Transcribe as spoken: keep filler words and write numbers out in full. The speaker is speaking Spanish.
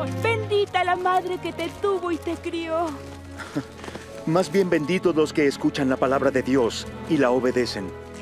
Bendita la madre que te tuvo y te crió. Más bien benditos los que escuchan la palabra de Dios y la obedecen.